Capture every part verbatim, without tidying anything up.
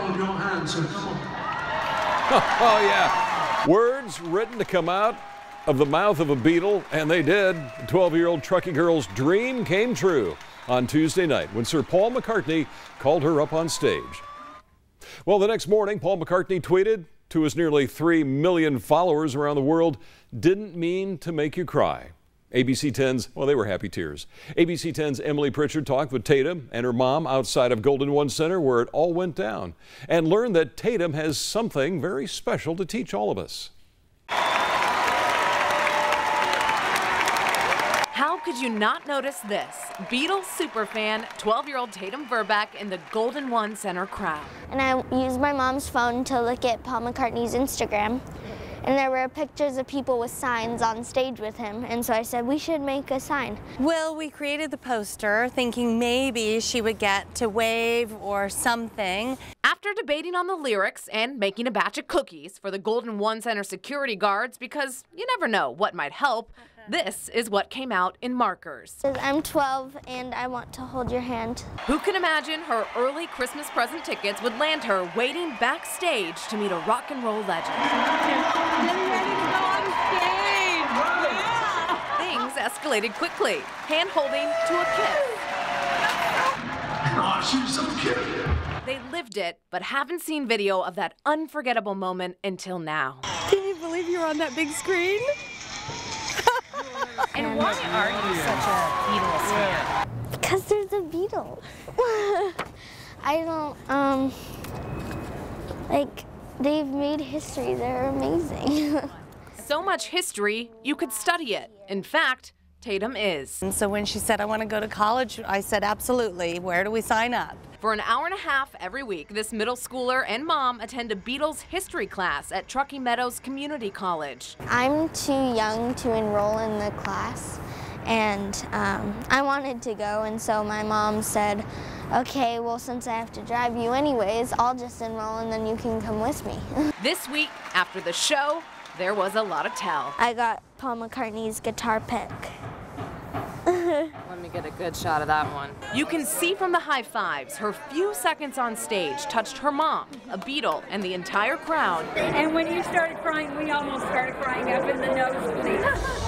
of your hand, so come on. Oh, yeah. Words written to come out of the mouth of a Beatle, and they did. The twelve-year-old Truckee girl's dream came true on Tuesday night when Sir Paul McCartney called her up on stage. Well, the next morning, Paul McCartney tweeted to his nearly three million followers around the world, "Didn't mean to make you cry." A B C ten's, well, they were happy tears. A B C ten's Emily Pritchard talked with Tatum and her mom outside of Golden One Center where it all went down and learned that Tatum has something very special to teach all of us. How could you not notice this? Beatles superfan, twelve-year-old Tatum Verbeck in the Golden One Center crowd. And I used my mom's phone to look at Paul McCartney's Instagram. And there were pictures of people with signs on stage with him. And so I said, we should make a sign. Well, we created the poster thinking maybe she would get to wave or something. After debating on the lyrics and making a batch of cookies for the Golden One Center security guards, because you never know what might help, this is what came out in markers. It says, I'm twelve and I want to hold your hand. Who can imagine her early Christmas present tickets would land her waiting backstage to meet a rock and roll legend? Getting ready to go on stage. Yeah. Things escalated quickly, hand-holding to a kiss. Oh, she's so cute. They lived it, but haven't seen video of that unforgettable moment until now. Can you believe you're on that big screen? And why are you such a Beatles fan? Because they're the Beatles. I don't, um, like, they've made history. They're amazing. So much history, you could study it. In fact, Tatum is. And so when she said, I want to go to college, I said, absolutely. Where do we sign up? For an hour and a half every week, this middle schooler and mom attend a Beatles history class at Truckee Meadows Community College. I'm too young to enroll in the class, and um, I wanted to go, and so my mom said, okay, well, since I have to drive you anyways, I'll just enroll and then you can come with me. This week, after the show, there was a lot of tell. I got Paul McCartney's guitar pick. Let me get a good shot of that one. You can see from the high fives, her few seconds on stage touched her mom, a Beatle, and the entire crowd. And when you started crying, we almost started crying up in the nosebleed.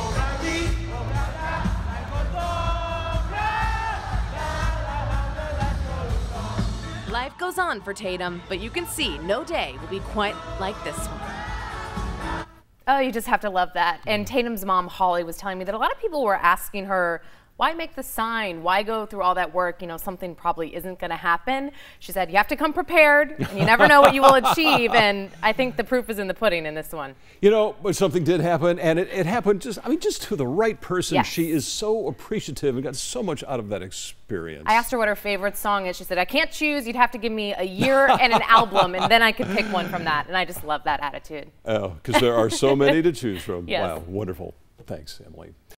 Life goes on for Tatum, but you can see no day will be quite like this one. Oh, you just have to love that. And Tatum's mom, Holly, was telling me that a lot of people were asking her, why make the sign? Why go through all that work? You know, something probably isn't going to happen. She said, you have to come prepared, and you never know what you will achieve. And I think the proof is in the pudding in this one. You know, but something did happen, and it, it happened just, I mean, just to the right person. Yes. She is so appreciative and got so much out of that experience. I asked her what her favorite song is. She said, I can't choose. You'd have to give me a year and an album, and then I could pick one from that. And I just love that attitude. Oh, because there are so many to choose from. Yes. Wow, wonderful. Thanks, Emily.